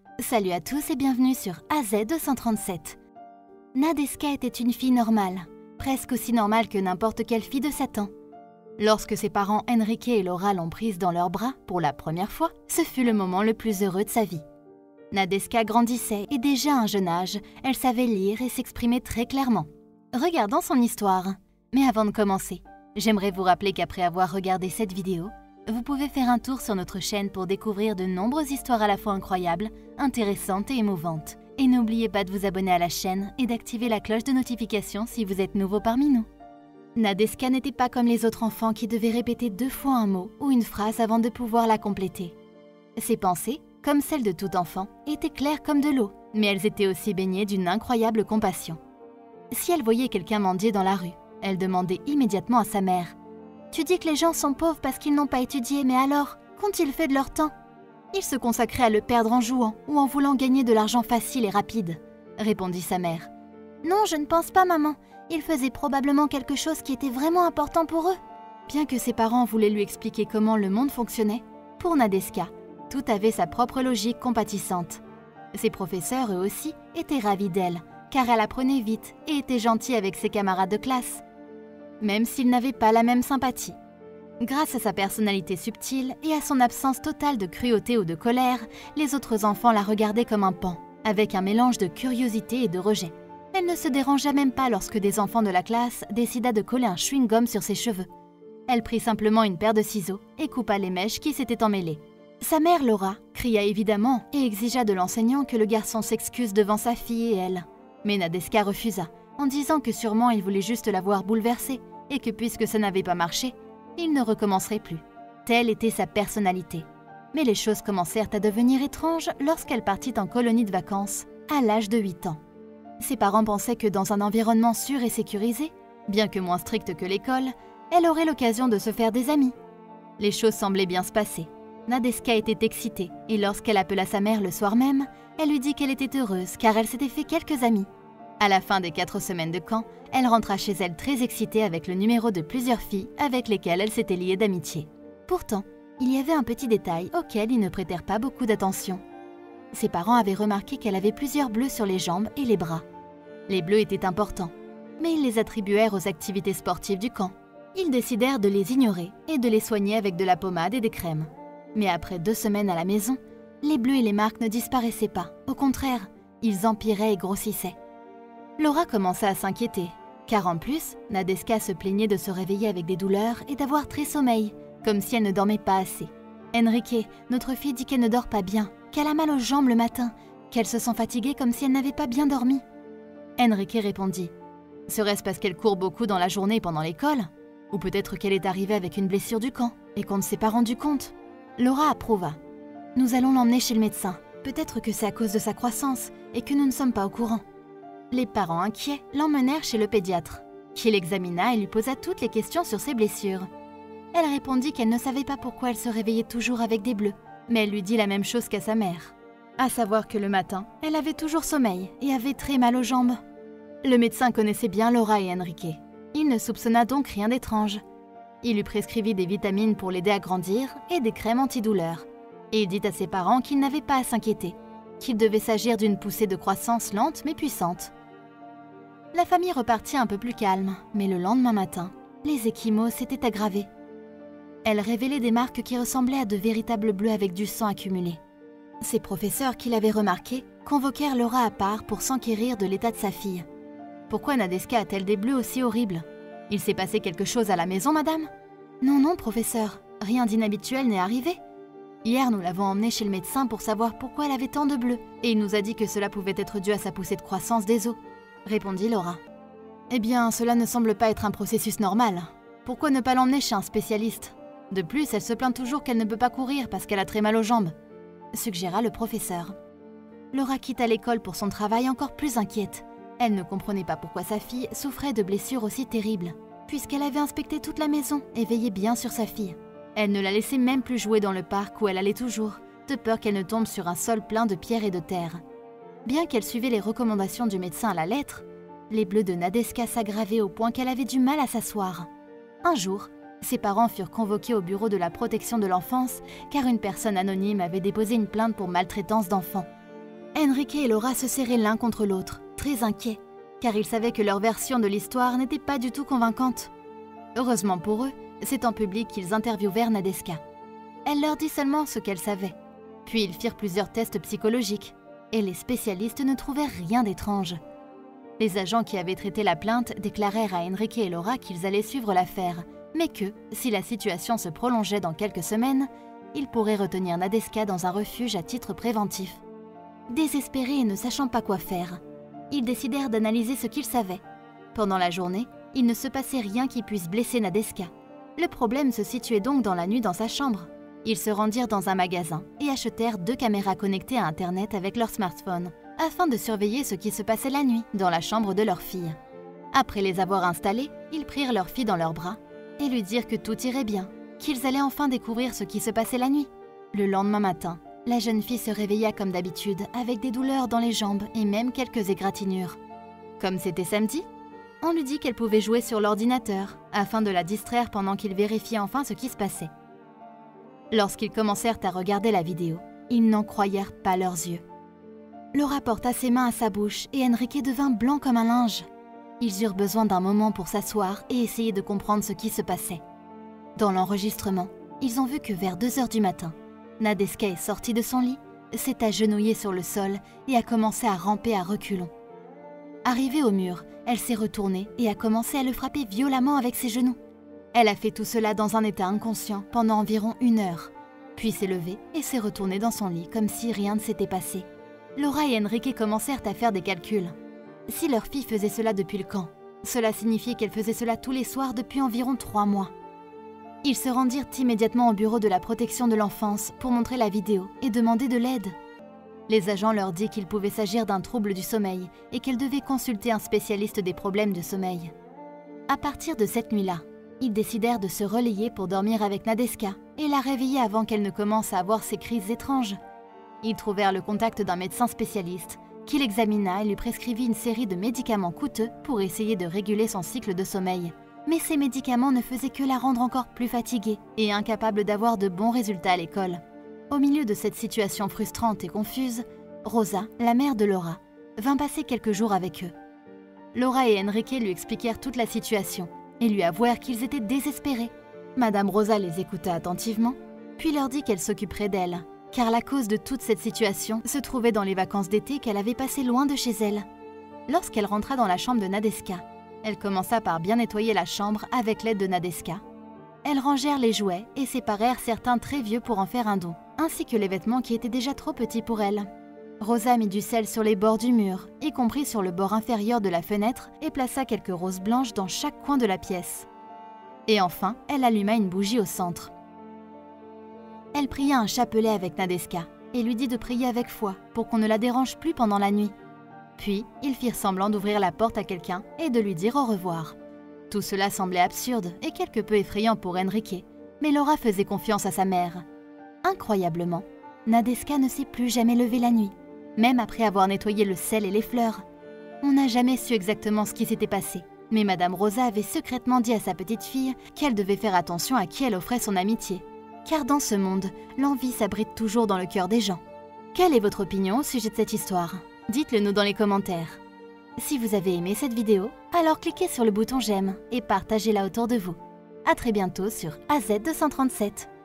Salut à tous et bienvenue sur AZ237. Nadeska était une fille normale, presque aussi normale que n'importe quelle fille de 7 ans. Lorsque ses parents Enrique et Laura l'ont prise dans leurs bras pour la première fois, ce fut le moment le plus heureux de sa vie. Nadeska grandissait et déjà à un jeune âge, elle savait lire et s'exprimer très clairement. Regardons son histoire. Mais avant de commencer, j'aimerais vous rappeler qu'après avoir regardé cette vidéo, vous pouvez faire un tour sur notre chaîne pour découvrir de nombreuses histoires à la fois incroyables, intéressantes et émouvantes. Et n'oubliez pas de vous abonner à la chaîne et d'activer la cloche de notification si vous êtes nouveau parmi nous. Nadeska n'était pas comme les autres enfants qui devaient répéter 2 fois un mot ou une phrase avant de pouvoir la compléter. Ses pensées, comme celles de tout enfant, étaient claires comme de l'eau, mais elles étaient aussi baignées d'une incroyable compassion. Si elle voyait quelqu'un mendier dans la rue, elle demandait immédiatement à sa mère « Tu dis que les gens sont pauvres parce qu'ils n'ont pas étudié, mais alors, qu'ont-ils fait de leur temps ?» Ils se consacraient à le perdre en jouant ou en voulant gagner de l'argent facile et rapide, répondit sa mère. Non, je ne pense pas, maman. Ils faisaient probablement quelque chose qui était vraiment important pour eux. Bien que ses parents voulaient lui expliquer comment le monde fonctionnait, pour Nadeska, tout avait sa propre logique compatissante. Ses professeurs, eux aussi, étaient ravis d'elle, car elle apprenait vite et était gentille avec ses camarades de classe, même s'ils n'avaient pas la même sympathie. Grâce à sa personnalité subtile et à son absence totale de cruauté ou de colère, les autres enfants la regardaient comme un pan, avec un mélange de curiosité et de rejet. Elle ne se dérangea même pas lorsque des enfants de la classe décida de coller un chewing-gum sur ses cheveux. Elle prit simplement une paire de ciseaux et coupa les mèches qui s'étaient emmêlées. Sa mère, Laura, cria évidemment et exigea de l'enseignant que le garçon s'excuse devant sa fille et elle. Mais Nadeska refusa, en disant que sûrement il voulait juste la voir bouleversée et que puisque ça n'avait pas marché, il ne recommencerait plus. Telle était sa personnalité. Mais les choses commencèrent à devenir étranges lorsqu'elle partit en colonie de vacances, à l'âge de 8 ans. Ses parents pensaient que dans un environnement sûr et sécurisé, bien que moins strict que l'école, elle aurait l'occasion de se faire des amis. Les choses semblaient bien se passer. Nadeska était excitée et lorsqu'elle appela sa mère le soir même, elle lui dit qu'elle était heureuse car elle s'était fait quelques amis. À la fin des 4 semaines de camp, elle rentra chez elle très excitée avec le numéro de plusieurs filles avec lesquelles elle s'était liée d'amitié. Pourtant, il y avait un petit détail auquel ils ne prêtèrent pas beaucoup d'attention. Ses parents avaient remarqué qu'elle avait plusieurs bleus sur les jambes et les bras. Les bleus étaient importants, mais ils les attribuèrent aux activités sportives du camp. Ils décidèrent de les ignorer et de les soigner avec de la pommade et des crèmes. Mais après 2 semaines à la maison, les bleus et les marques ne disparaissaient pas. Au contraire, ils empiraient et grossissaient. Laura commença à s'inquiéter, car en plus, Nadeska se plaignait de se réveiller avec des douleurs et d'avoir très sommeil, comme si elle ne dormait pas assez. Enrique, notre fille, dit qu'elle ne dort pas bien, qu'elle a mal aux jambes le matin, qu'elle se sent fatiguée comme si elle n'avait pas bien dormi. Enrique répondit « Serait-ce parce qu'elle court beaucoup dans la journée pendant l'école? Ou peut-être qu'elle est arrivée avec une blessure du camp et qu'on ne s'est pas rendu compte ?» Laura approuva. « Nous allons l'emmener chez le médecin. Peut-être que c'est à cause de sa croissance et que nous ne sommes pas au courant. » Les parents inquiets l'emmenèrent chez le pédiatre, qui l'examina et lui posa toutes les questions sur ses blessures. Elle répondit qu'elle ne savait pas pourquoi elle se réveillait toujours avec des bleus, mais elle lui dit la même chose qu'à sa mère. À savoir que le matin, elle avait toujours sommeil et avait très mal aux jambes. Le médecin connaissait bien Laura et Enrique. Il ne soupçonna donc rien d'étrange. Il lui prescrivit des vitamines pour l'aider à grandir et des crèmes antidouleurs. Et il dit à ses parents qu'ils n'avaient pas à s'inquiéter, qu'il devait s'agir d'une poussée de croissance lente mais puissante. La famille repartit un peu plus calme, mais le lendemain matin, les ecchymoses s'étaient aggravés. Elle révélait des marques qui ressemblaient à de véritables bleus avec du sang accumulé. Ses professeurs, qui l'avaient remarqué, convoquèrent Laura à part pour s'enquérir de l'état de sa fille. « Pourquoi Nadeska a-t-elle des bleus aussi horribles? Il s'est passé quelque chose à la maison, madame ?»« Non, non, professeur, rien d'inhabituel n'est arrivé. Hier, nous l'avons emmenée chez le médecin pour savoir pourquoi elle avait tant de bleus, et il nous a dit que cela pouvait être dû à sa poussée de croissance des os, » répondit Laura. « Eh bien, cela ne semble pas être un processus normal. Pourquoi ne pas l'emmener chez un spécialiste? De plus, elle se plaint toujours qu'elle ne peut pas courir parce qu'elle a très mal aux jambes, » suggéra le professeur. Laura quitta l'école pour son travail encore plus inquiète. Elle ne comprenait pas pourquoi sa fille souffrait de blessures aussi terribles, puisqu'elle avait inspecté toute la maison et veillé bien sur sa fille. Elle ne la laissait même plus jouer dans le parc où elle allait toujours, de peur qu'elle ne tombe sur un sol plein de pierres et de terre. Bien qu'elle suivait les recommandations du médecin à la lettre, les bleus de Nadeska s'aggravaient au point qu'elle avait du mal à s'asseoir. Un jour, ses parents furent convoqués au bureau de la protection de l'enfance car une personne anonyme avait déposé une plainte pour maltraitance d'enfants. Enrique et Laura se serraient l'un contre l'autre, très inquiets, car ils savaient que leur version de l'histoire n'était pas du tout convaincante. Heureusement pour eux, c'est en public qu'ils interviewèrent Nadeska. Elle leur dit seulement ce qu'elle savait. Puis ils firent plusieurs tests psychologiques, et les spécialistes ne trouvèrent rien d'étrange. Les agents qui avaient traité la plainte déclarèrent à Enrique et Laura qu'ils allaient suivre l'affaire, mais que, si la situation se prolongeait dans quelques semaines, ils pourraient retenir Nadeska dans un refuge à titre préventif. Désespérés et ne sachant pas quoi faire, ils décidèrent d'analyser ce qu'ils savaient. Pendant la journée, il ne se passait rien qui puisse blesser Nadeska. Le problème se situait donc dans la nuit dans sa chambre. Ils se rendirent dans un magasin et achetèrent 2 caméras connectées à Internet avec leur smartphone, afin de surveiller ce qui se passait la nuit dans la chambre de leur fille. Après les avoir installées, ils prirent leur fille dans leurs bras et lui dirent que tout irait bien, qu'ils allaient enfin découvrir ce qui se passait la nuit. Le lendemain matin, la jeune fille se réveilla comme d'habitude avec des douleurs dans les jambes et même quelques égratignures. Comme c'était samedi, on lui dit qu'elle pouvait jouer sur l'ordinateur afin de la distraire pendant qu'ils vérifiaient enfin ce qui se passait. Lorsqu'ils commencèrent à regarder la vidéo, ils n'en croyèrent pas leurs yeux. Laura porta ses mains à sa bouche et Enrique devint blanc comme un linge. Ils eurent besoin d'un moment pour s'asseoir et essayer de comprendre ce qui se passait. Dans l'enregistrement, ils ont vu que vers 2 heures du matin, Nadeska est sortie de son lit, s'est agenouillée sur le sol et a commencé à ramper à reculons. Arrivée au mur, elle s'est retournée et a commencé à le frapper violemment avec ses genoux. Elle a fait tout cela dans un état inconscient pendant environ 1 heure, puis s'est levée et s'est retournée dans son lit comme si rien ne s'était passé. Laura et Enrique commencèrent à faire des calculs. Si leur fille faisait cela depuis le camp, cela signifiait qu'elle faisait cela tous les soirs depuis environ 3 mois. Ils se rendirent immédiatement au bureau de la protection de l'enfance pour montrer la vidéo et demander de l'aide. Les agents leur dirent qu'il pouvait s'agir d'un trouble du sommeil et qu'elles devaient consulter un spécialiste des problèmes de sommeil. À partir de cette nuit-là, ils décidèrent de se relayer pour dormir avec Nadeska et la réveiller avant qu'elle ne commence à avoir ces crises étranges. Ils trouvèrent le contact d'un médecin spécialiste qui l'examina et lui prescrivit une série de médicaments coûteux pour essayer de réguler son cycle de sommeil. Mais ces médicaments ne faisaient que la rendre encore plus fatiguée et incapable d'avoir de bons résultats à l'école. Au milieu de cette situation frustrante et confuse, Rosa, la mère de Laura, vint passer quelques jours avec eux. Laura et Enrique lui expliquèrent toute la situation et lui avouèrent qu'ils étaient désespérés. Madame Rosa les écouta attentivement, puis leur dit qu'elle s'occuperait d'elle, car la cause de toute cette situation se trouvait dans les vacances d'été qu'elle avait passées loin de chez elle. Lorsqu'elle rentra dans la chambre de Nadeska, elle commença par bien nettoyer la chambre avec l'aide de Nadeska. Elles rangèrent les jouets et séparèrent certains très vieux pour en faire un don, ainsi que les vêtements qui étaient déjà trop petits pour elle. Rosa mit du sel sur les bords du mur, y compris sur le bord inférieur de la fenêtre, et plaça quelques roses blanches dans chaque coin de la pièce. Et enfin, elle alluma une bougie au centre. Elle pria un chapelet avec Nadeska et lui dit de prier avec foi pour qu'on ne la dérange plus pendant la nuit. Puis, ils firent semblant d'ouvrir la porte à quelqu'un et de lui dire au revoir. Tout cela semblait absurde et quelque peu effrayant pour Enrique, mais Laura faisait confiance à sa mère. Incroyablement, Nadeska ne s'est plus jamais levée la nuit, même après avoir nettoyé le sel et les fleurs. On n'a jamais su exactement ce qui s'était passé, mais Madame Rosa avait secrètement dit à sa petite fille qu'elle devait faire attention à qui elle offrait son amitié. Car dans ce monde, l'envie s'abrite toujours dans le cœur des gens. Quelle est votre opinion au sujet de cette histoire ? Dites-le nous dans les commentaires. Si vous avez aimé cette vidéo, alors cliquez sur le bouton j'aime et partagez-la autour de vous. À très bientôt sur AZ237.